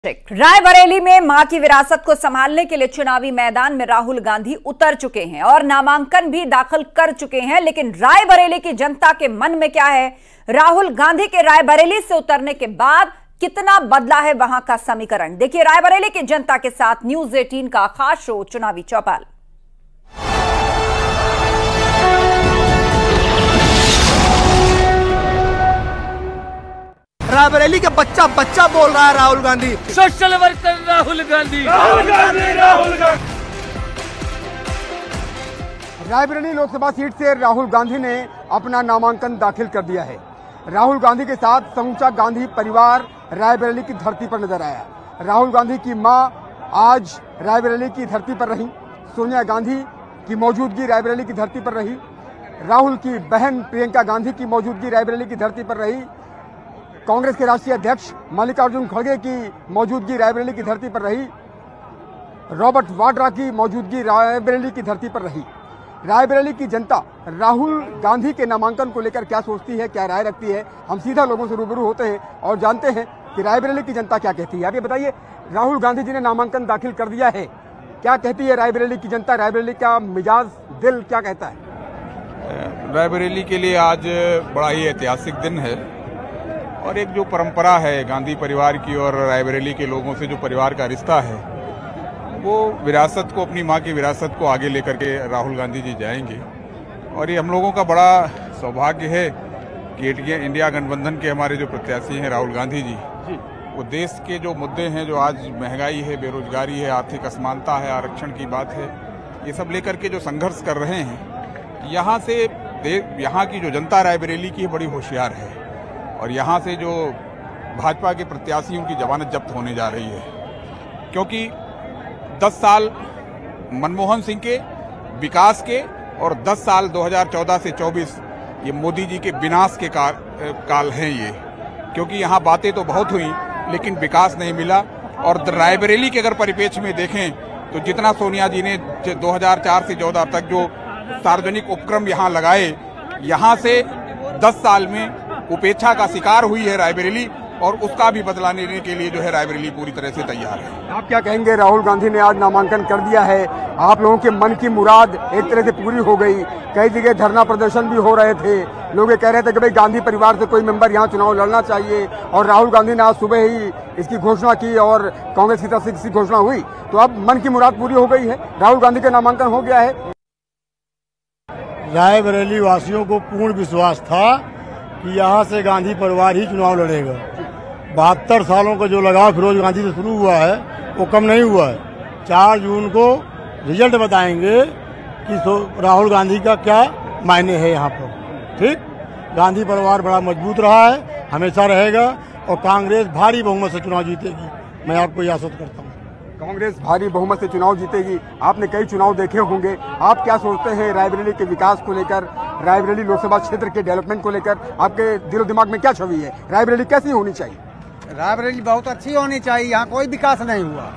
District Raebareli में मां की विरासत को संभालने के लिए चुनावी मैदान में राहुल गांधी उतर चुके हैं और नामांकन भी दाखिल कर चुके हैं। लेकिन रायबरेली की जनता के मन में क्या है? राहुल गांधी के रायबरेली से उतरने के बाद कितना बदला है वहां का समीकरण? देखिए रायबरेली की जनता के साथ न्यूज 18 का खास शो चुनावी चौपाल। रायबरेली के बच्चा बोल रहा है Rahul Gandhi, social worker Rahul Gandhi, Rahul Gandhi, Rahul Gandhi. Raebareli Lok Sabha seat से राहुल गांधी ने अपना नामांकन दाखिल कर दिया है। राहुल गांधी के साथ समूचा गांधी परिवार रायबरेली की धरती पर नजर आया। राहुल गांधी की मां आज रायबरेली की धरती पर रही। सोनिया गांधी की मौजूदगी रायबरेली की धरती पर रही। राहुल की बहन प्रियंका गांधी की मौजूदगी रायबरेली की धरती पर रही। कांग्रेस के राष्ट्रीय अध्यक्ष मल्लिकार्जुन खड़गे की मौजूदगी रायबरेली की धरती पर रही। रॉबर्ट वाड्रा की मौजूदगी रायबरेली की धरती पर रही। रायबरेली की जनता राहुल गांधी के नामांकन को लेकर क्या सोचती है, क्या राय रखती है, हम सीधा लोगों से रूबरू होते हैं और जानते हैं कि रायबरेली की जनता क्या कहती है। आप ये बताइए, राहुल गांधी जी ने नामांकन दाखिल कर दिया है, क्या कहती है रायबरेली की जनता? रायबरेली का मिजाज, दिल क्या कहता है? रायबरेली के लिए आज बड़ा ही ऐतिहासिक दिन है और एक जो परंपरा है गांधी परिवार की और रायबरेली के लोगों से जो परिवार का रिश्ता है, वो विरासत को, अपनी मां की विरासत को आगे लेकर के राहुल गांधी जी जाएंगे। और ये हम लोगों का बड़ा सौभाग्य है कि इंडिया गठबंधन के हमारे जो प्रत्याशी हैं राहुल गांधी जी, वो देश के जो मुद्दे हैं, जो आज महंगाई है, बेरोजगारी है, आर्थिक असमानता है, आरक्षण की बात है, ये सब लेकर के जो संघर्ष कर रहे हैं, यहाँ से यहाँ की जो जनता रायबरेली की बड़ी होशियार है और यहाँ से जो भाजपा के प्रत्याशियों की जमानत जब्त होने जा रही है। क्योंकि 10 साल मनमोहन सिंह के विकास के और 10 साल 2014 से 24 ये मोदी जी के विनाश के काल हैं ये। क्योंकि यहाँ बातें तो बहुत हुई लेकिन विकास नहीं मिला। और रायबरेली के अगर परिप्रेक्ष्य में देखें तो जितना सोनिया जी ने 2004 से 14 तक जो सार्वजनिक उपक्रम यहाँ लगाए, यहाँ से 10 साल में उपेक्षा का शिकार हुई है रायबरेली और उसका भी बदला लेने के लिए जो है रायबरेली पूरी तरह से तैयार है। आप क्या कहेंगे? राहुल गांधी ने आज नामांकन कर दिया है, आप लोगों के मन की मुराद एक तरह से पूरी हो गई। कई जगह धरना प्रदर्शन भी हो रहे थे, लोग ये कह रहे थे कि भाई गांधी परिवार से कोई मेंबर यहाँ चुनाव लड़ना चाहिए और राहुल गांधी ने आज सुबह ही इसकी घोषणा की और कांग्रेस की तरफ से इसकी घोषणा हुई, तो अब मन की मुराद पूरी हो गई है, राहुल गांधी का नामांकन हो गया है। रायबरेली वासियों को पूर्ण विश्वास था कि यहाँ से गांधी परिवार ही चुनाव लड़ेगा। 72 सालों का जो लगाव फिरोज गांधी से शुरू हुआ है वो कम नहीं हुआ है। 4 जून को रिजल्ट बताएंगे कि राहुल गांधी का क्या मायने है यहाँ पर। ठीक, गांधी परिवार बड़ा मजबूत रहा है, हमेशा रहेगा और कांग्रेस भारी बहुमत से चुनाव जीतेगी, मैं आपको यह आश्वस्त करता हूँ। कांग्रेस भारी बहुमत से चुनाव जीतेगी। आपने कई चुनाव देखे होंगे, आप क्या सोचते हैं रायबरेली के विकास को लेकर, रायबरेली लोकसभा क्षेत्र के डेवलपमेंट को लेकर? आपके दिलो दिमाग में क्या छवि है? रायबरेली कैसी होनी चाहिए? रायबरेली बहुत अच्छी होनी चाहिए। यहाँ कोई विकास नहीं हुआ।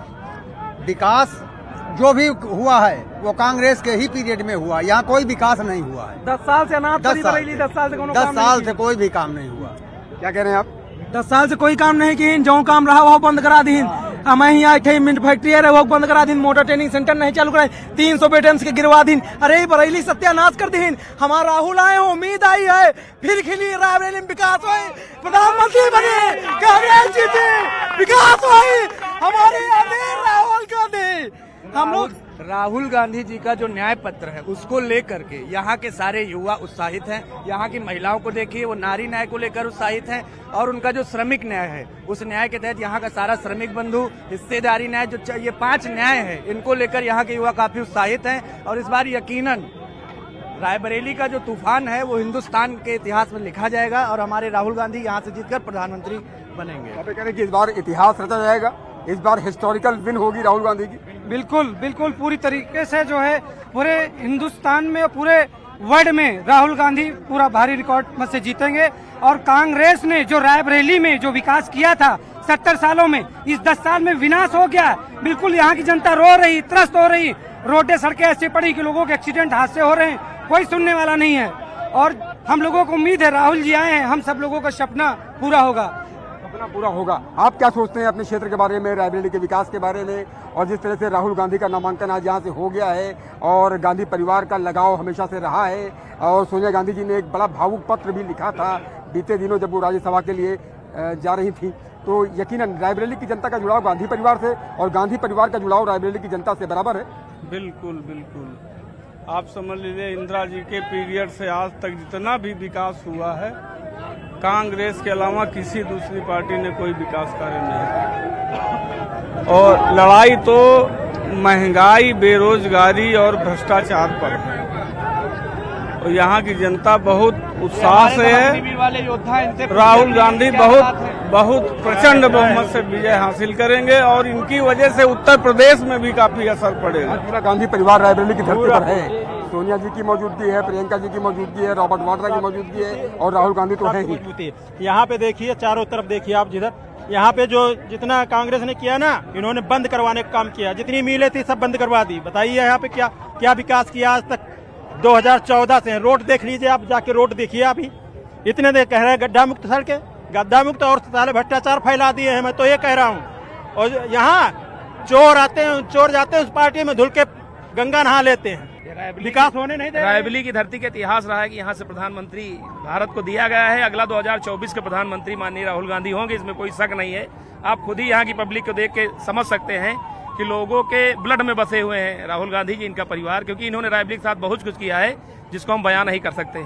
विकास जो भी हुआ है वो कांग्रेस के ही पीरियड में हुआ, यहाँ कोई विकास नहीं हुआ है। 10 साल से अनाथ 10 साल से कोई भी काम नहीं हुआ। क्या कह रहे हैं आप? 10 साल से कोई काम नहीं किन, जो काम रहा वो बंद करा दी। हमें यहाँ मिंट फैक्ट्री है वो बंद करा दी, मोटर ट्रेनिंग सेंटर नहीं चालू कराए, 300 वेटेंस के गिरवा दी। अरे बरेली सत्यानाश कर दी। हमारा राहुल आए हो, उम्मीद आई है फिर खिली रायबरेली में विकास हो, प्रधानमंत्री बने, कांग्रेस जीती, विकास हो हमारे राहुल गांधी। हम लोग राहुल गांधी जी का जो न्याय पत्र है उसको लेकर के यहाँ के सारे युवा उत्साहित हैं। यहाँ की महिलाओं को देखिए, वो नारी न्याय को लेकर उत्साहित हैं और उनका जो श्रमिक न्याय है उस न्याय के तहत यहाँ का सारा श्रमिक बंधु, हिस्सेदारी न्याय, जो ये 5 न्याय है, इनको लेकर यहाँ के युवा काफी उत्साहित हैं। और इस बार यकीनन रायबरेली का जो तूफान है वो हिंदुस्तान के इतिहास में लिखा जाएगा और हमारे राहुल गांधी यहाँ से जीतकर प्रधानमंत्री बनेंगे। आप कह रहे कि इस बार इतिहास रचा जाएगा, इस बार हिस्टोरिकल विन होगी राहुल गांधी की? बिल्कुल बिल्कुल, पूरी तरीके से जो है पूरे हिंदुस्तान में, पूरे वर्ल्ड में राहुल गांधी पूरा भारी रिकॉर्ड मत से जीतेंगे। और कांग्रेस ने जो रायबरेली में जो विकास किया था 70 सालों में, इस 10 साल में विनाश हो गया। बिल्कुल यहाँ की जनता रो रही, त्रस्त हो रही, रोडें सड़कें ऐसे पड़ी कि लोगों के एक्सीडेंट, हादसे हो रहे हैं, कोई सुनने वाला नहीं है। और हम लोगों को उम्मीद है राहुल जी आए हैं, हम सब लोगों का सपना पूरा होगा। सपना पूरा होगा। आप क्या सोचते हैं अपने क्षेत्र के बारे में, रायबरेली के विकास के बारे में, और जिस तरह से राहुल गांधी का नामांकन आज यहाँ से हो गया है और गांधी परिवार का लगाव हमेशा से रहा है, और सोनिया गांधी जी ने एक बड़ा भावुक पत्र भी लिखा था बीते दिनों जब वो राज्यसभा के लिए जा रही थी, तो यकीनन रायबरेली की जनता का जुड़ाव गांधी परिवार से और गांधी परिवार का जुड़ाव रायबरेली की जनता से बराबर है। बिल्कुल बिल्कुल, आप समझ लीजिए इंदिरा जी के पीरियड से आज तक जितना भी विकास हुआ है, कांग्रेस के अलावा किसी दूसरी पार्टी ने कोई विकास कार्य नहीं किया। और लड़ाई तो महंगाई, बेरोजगारी और भ्रष्टाचार पर है, और यहाँ की जनता बहुत उत्साह से है। राहुल गांधी बहुत प्रचंड बहुमत से विजय हासिल करेंगे और इनकी वजह से उत्तर प्रदेश में भी काफी असर पड़ेगा। पूरा गांधी परिवार रायबरेली की धरती पर है। सोनिया जी की मौजूदगी है, प्रियंका जी की मौजूदगी है, रॉबर्ट वाड्रा की मौजूदगी है, और राहुल गांधी तो है ही। यहाँ पे देखिए, चारों तरफ देखिए आप, जिधर यहाँ पे जो जितना कांग्रेस ने किया ना, इन्होंने बंद करवाने का काम किया। जितनी मिलें थी सब बंद करवा दी। बताइए यहाँ पे क्या विकास किया आज तक। 2014 से रोड देख लीजिए आप, जाके रोड देखिए। अभी इतने देर कह रहे हैं गड्ढा मुक्त सड़कें, गड्ढा मुक्त, और साले भ्रष्टाचार फैला दिए हैं। मैं तो ये कह रहा हूँ। और यहाँ चोर आते हैं, चोर जाते हैं उस पार्टी में, धुल के गंगा नहा लेते हैं। विकास होने नहीं दे। रायबरेली की धरती का इतिहास रहा है कि यहाँ से प्रधानमंत्री भारत को दिया गया है। अगला 2024 के प्रधानमंत्री माननीय राहुल गांधी होंगे, इसमें कोई शक नहीं है। आप खुद ही यहाँ की पब्लिक को देख के समझ सकते हैं कि लोगों के ब्लड में बसे हुए हैं राहुल गांधी जी, इनका परिवार, क्योंकि इन्होंने रायबरेली के साथ बहुत कुछ किया है जिसको हम बयान नहीं कर सकते।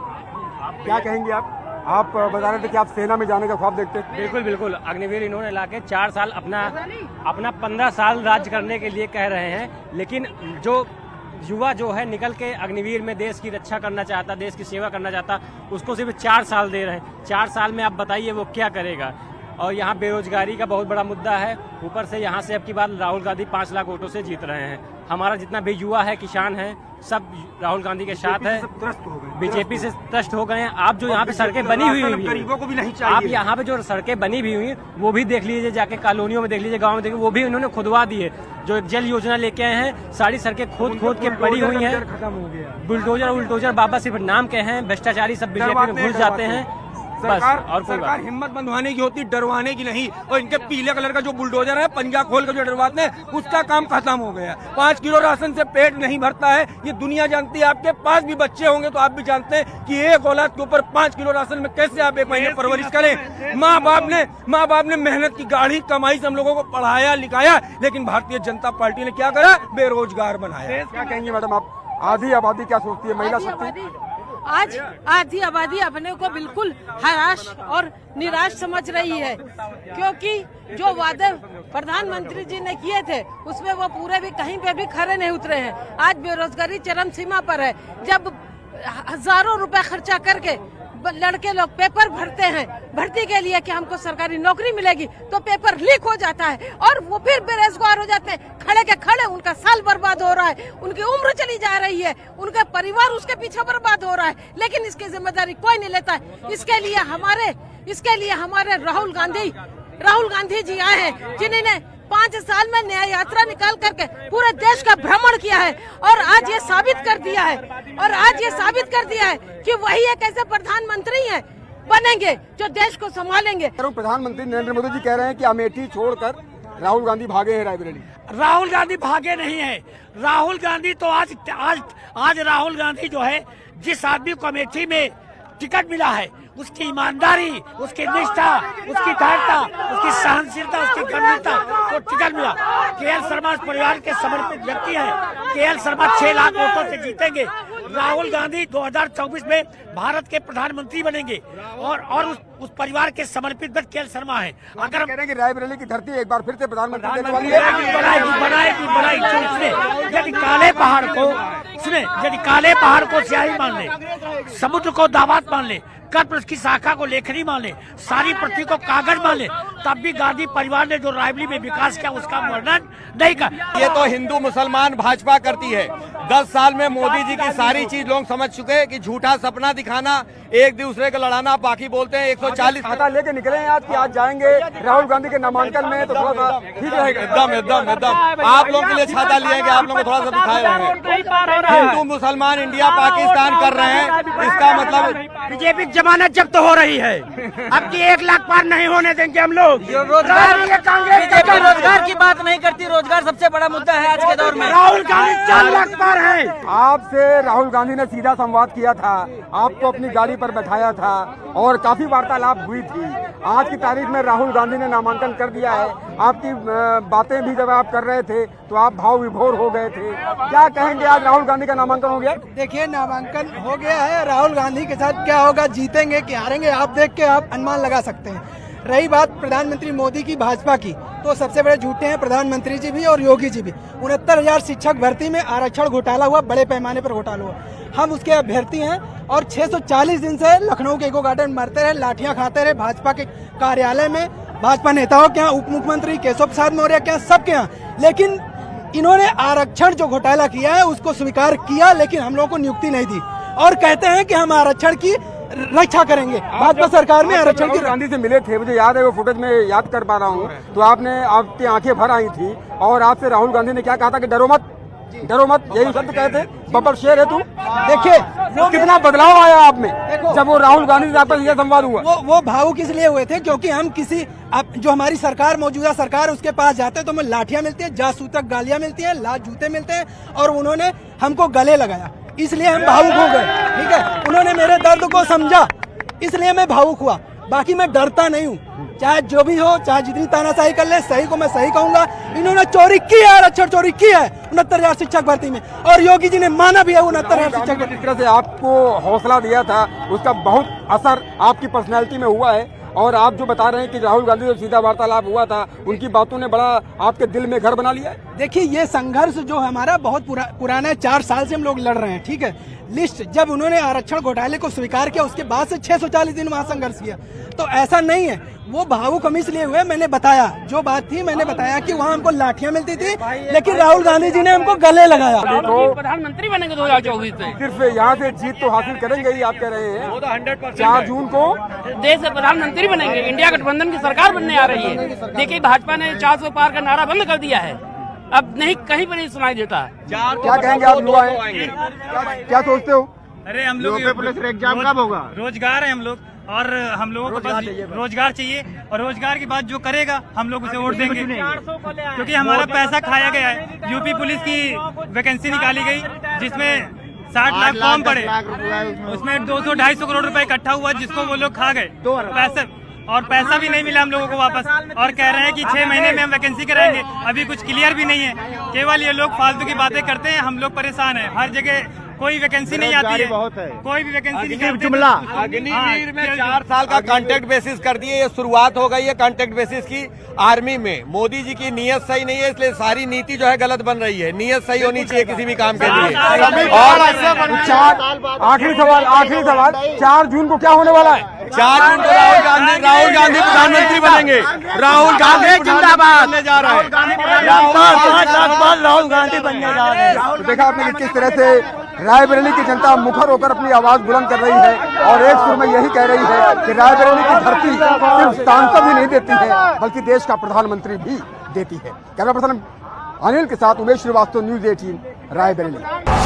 क्या कहेंगे आप बता रहे थे कि आप सेना में जाने का ख्वाब देखते हैं। बिल्कुल बिल्कुल, अग्निवीर इन्होंने लाके 4 साल अपना 15 साल राज्य करने के लिए कह रहे हैं, लेकिन जो युवा जो है निकल के अग्निवीर में देश की रक्षा करना चाहता, देश की सेवा करना चाहता, उसको सिर्फ 4 साल दे रहे हैं। 4 साल में आप बताइए वो क्या करेगा। और यहाँ बेरोजगारी का बहुत बड़ा मुद्दा है। ऊपर से यहाँ से अब की बार राहुल गांधी 5 लाख वोटों से जीत रहे हैं। हमारा जितना भी युवा है, किसान है, सब राहुल गांधी के साथ है। बीजेपी से त्रस्त हो गए हैं। आप जो यहाँ पे सड़कें बनी हुई गरीबों को भी नहीं चाहिए। आप यहाँ पे जो सड़कें बनी भी हुई वो भी देख लीजिए, जाके कॉलोनियों में देख लीजिए, गाँव में देखिए, वो भी उन्होंने खुदवा दी है। जो जल योजना लेके आए हैं, सारी सड़कें खोद के पड़ी हुई हैं। बुलडोजर बाबा सिर्फ नाम के हैं, भ्रष्टाचारी सब बीजेपी में घुस जाते हैं। सरकार हिम्मत बंधवाने की होती, डरवाने की नहीं। और इनके पीले कलर का जो बुलडोजर है, पंजा खोल कर जो डरवाते हैं, उसका काम खत्म हो गया। 5 किलो राशन से पेट नहीं भरता है, ये दुनिया जानती है। आपके पास भी बच्चे होंगे तो आप भी जानते हैं कि एक औलाद के ऊपर 5 किलो राशन में कैसे आप एक महीने परवरिश करें। माँ बाप ने मेहनत की गाढ़ी कमाई से हम लोगों को पढ़ाया लिखाया, लेकिन भारतीय जनता पार्टी ने क्या करा, बेरोजगार बनाया। क्या कहेंगे मैडम आप, आधी आबादी क्या सोचती है, महिला शक्ति? आज आधी आबादी अपने को बिल्कुल हराश और निराश समझ रही है, क्योंकि जो वादे प्रधानमंत्री जी ने किए थे उसमें वो पूरे भी कहीं पे भी खरे नहीं उतरे हैं। आज बेरोजगारी चरम सीमा पर है। जब हजारों रुपए खर्चा करके लड़के लोग पेपर भरते हैं भर्ती के लिए कि हमको सरकारी नौकरी मिलेगी, तो पेपर लीक हो जाता है और वो फिर बेरोजगार हो जाते हैं। खड़े के खड़े उनका साल बर्बाद हो रहा है, उनकी उम्र चली जा रही है, उनका परिवार उसके पीछे बर्बाद हो रहा है, लेकिन इसकी जिम्मेदारी कोई नहीं लेता है। इसके लिए हमारे राहुल गांधी जी आए हैं, जिन्होंने 5 साल में न्याय यात्रा निकाल करके पूरे देश का भ्रमण किया है और आज ये साबित कर दिया है कि वही एक ऐसे प्रधानमंत्री हैं बनेंगे जो देश को संभालेंगे। प्रधानमंत्री नरेंद्र मोदी जी कह रहे हैं कि अमेठी छोड़कर राहुल गांधी भागे हैं रायबरेली। राहुल गांधी भागे नहीं है। राहुल गांधी तो आज राहुल गांधी जो है, जिस आदमी को अमेठी में टिकट मिला है, उसकी ईमानदारी, उसकी निष्ठा, उसकी धैर्यता, उसकी सहनशीलता, उसकी गंभीरता को टिकट मिला। केएल शर्मा परिवार के समर्पित व्यक्ति हैं। केएल शर्मा 6 लाख वोटों से जीतेंगे। राहुल गांधी 2024 में भारत के प्रधानमंत्री बनेंगे और उस परिवार के समर्पित व्यक्ति केएल शर्मा है। अगर हम कह रहे हैं कि रायबरेली की धरती एक बार फिर से प्रधानमंत्री देने वाली है, बनाएगी। यदि काले पहाड़ को स्याही मान ले, समुद्र को दावत मान ले, कर्पूर की शाखा को लेखनी मान ले, सारी पृथ्वी को कागज मान ले, तब भी गांधी परिवार ने जो रायबरेली में विकास किया उसका वर्णन नहीं कर। ये तो हिंदू मुसलमान भाजपा करती है। 10 साल में मोदी जी की सारी चीज लोग समझ चुके हैं कि झूठा सपना दिखाना, एक दूसरे को लड़ाना, बाकी बोलते हैं 140 खाता लेके निकले हैं आज कि आज जाएंगे राहुल गांधी के नामांकन में, तो थोड़ा सा ठीक रहेगा। एकदम आप लोगों के लिए छाता लिए आप लोगों को थोड़ा सा दिखाए रहे हैं। हिंदू मुसलमान इंडिया पाकिस्तान कर रहे हैं, इसका मतलब बीजेपी की जमानत जब्त हो रही है। अब की 1 लाख पार नहीं होने देंगे हम लोग। रोजगार की बात नहीं करती, रोजगार सबसे बड़ा मुद्दा है आज के दौर में। राहुल गांधी 4 लाख पार है। आपसे राहुल गांधी ने सीधा संवाद किया था, आपको अपनी गाड़ी पर बैठाया था और काफी वार्तालाप हुई थी। आज की तारीख में राहुल गांधी ने नामांकन कर दिया है। आपकी बातें भी जब आप कर रहे थे तो आप भाव विभोर हो गए थे। क्या कहेंगे, आज राहुल गांधी का नामांकन हो गया? देखिए, नामांकन हो गया है। राहुल गांधी के साथ क्या होगा, जीतेंगे कि हारेंगे, आप देख के आप अनुमान लगा सकते हैं। रही बात प्रधानमंत्री मोदी की, भाजपा की, तो सबसे बड़े झूठे हैं प्रधानमंत्री जी भी और योगी जी भी। 69,000 शिक्षक भर्ती में आरक्षण घोटाला हुआ, बड़े पैमाने पर घोटाला हुआ। हम उसके अभ्यर्थी हैं और 640 दिन से लखनऊ के इको गार्डन मरते रहे, लाठियां खाते रहे भाजपा के कार्यालय में, भाजपा नेताओं के यहाँ, उप मुख्यमंत्री केशव प्रसाद मौर्य के यहाँ, सबके यहाँ। लेकिन इन्होंने आरक्षण जो घोटाला किया है उसको स्वीकार किया, लेकिन हम लोगों को नियुक्ति नहीं दी और कहते हैं कि हम आरक्षण की रक्षा करेंगे। भाजपा सरकार में आरक्षण की। गांधी से मिले थे, मुझे याद है, वो फुटेज में याद कर पा रहा हूँ, तो आपने, आपकी आंखें भर आई थी और आपसे राहुल गांधी ने क्या कहा था कि डरो मत, डरो मत, यही शब्द कहे थे, बब्बर शेर है तू। देखिए वो कितना बदलाव आया आप में जब वो राहुल गांधी से आपका यह संवाद हुआ। वो भावुक इसलिए हुए थे क्योंकि हम किसी, अब जो हमारी सरकार, मौजूदा सरकार, उसके पास जाते हैं तो हमें लाठियां मिलती है, जासूतक गालियां मिलती है, लात जूते मिलते हैं और उन्होंने हमको गले लगाया, इसलिए हम भावुक हो गए। ठीक है, उन्होंने मेरे दर्द को समझा, इसलिए मैं भावुक हुआ। बाकी मैं डरता नहीं हूँ, चाहे जो भी हो, चाहे जितनी तानाशाही कर ले, सही को मैं सही कहूंगा। इन्होंने चोरी की है, आरक्षण चोरी की है 69,000 शिक्षक भर्ती में, और योगी जी ने माना भी है 69,000 शिक्षक। जिस तरह से आपको हौसला दिया था उसका बहुत असर आपकी पर्सनैलिटी में हुआ है और आप जो बता रहे हैं कि राहुल गांधी जो सीधा वार्तालाप हुआ था, उनकी बातों ने बड़ा आपके दिल में घर बना लिया है। देखिए, ये संघर्ष जो हमारा बहुत पुराना है, 4 साल से हम लोग लड़ रहे हैं। ठीक है, लिस्ट जब उन्होंने आरक्षण घोटाले को स्वीकार किया उसके बाद से 640 दिन वहाँ संघर्ष किया, तो ऐसा नहीं है। वो भावुक हम इसलिए हुए, मैंने बताया जो बात थी, मैंने बताया कि वहाँ हमको लाठियां मिलती थी, लेकिन राहुल गांधी जी ने हमको गले लगाया। तो प्रधानमंत्री बनेंगे 2024 में। सिर्फ यहाँ से जीत तो हासिल करेंगे ही, आप कह रहे हैं। 4 जून को देश से प्रधानमंत्री बनेंगे, इंडिया गठबंधन की सरकार बनने आ रही है। देखिए, भाजपा ने 400 पार का नारा बंद कर दिया है, अब नहीं, कहीं पर नहीं सुनाई देता। क्या कहेंगे आप युवा हैं, क्या सोचते हो? अरे हम लोग पुलिस एग्जाम कब होगा? रोजगार है हम लोग, और हम लोगों को बस रोजगार चाहिए, और रोजगार की बात जो करेगा हम लोग उसे वोट देंगे, क्योंकि हमारा पैसा खाया गया है। यूपी पुलिस की वैकेंसी निकाली गई जिसमें 60 लाख फॉर्म पड़े, उसमें 200-250 करोड़ रुपए इकट्ठा हुआ, जिसको वो लोग खा गए पैसा भी नहीं मिला हम लोगों को वापस, और कह रहे हैं कि 6 महीने में हम वैकेंसी कराएंगे। अभी कुछ क्लियर भी नहीं है, केवल ये लोग फालतू की बातें करते हैं। हम लोग परेशान हैं, हर जगह कोई वैकेंसी नहीं आती है, कोई भी वैकेंसी नहीं। जुमला अग्निवीर में 4 साल का कॉन्ट्रैक्ट बेसिस कर दिए, ये शुरुआत हो गई है कॉन्ट्रैक्ट बेसिस की। आर्मी में मोदी जी की नीयत सही नहीं है, इसलिए सारी नीति जो है गलत बन रही है। नीयत सही होनी चाहिए किसी भी काम के लिए। और आखिरी सवाल 4 जून को क्या होने वाला है? 4 जून को राहुल गांधी प्रधानमंत्री बनेंगे। राहुल गांधी जिंदाबाद बनने जा रहा है, 5 लाख बाद राहुल गांधी बनने जा रहे हैं। देखा आपने किस तरह से रायबरेली की जनता मुखर होकर अपनी आवाज बुलंद कर रही है और एक सुर में यही कह रही है कि रायबरेली की धरती सिर्फ सांसद ही नहीं देती है बल्कि देश का प्रधानमंत्री भी देती है। कैमरा पर्सन अनिल के साथ उमेश श्रीवास्तव, न्यूज़ 18 रायबरेली।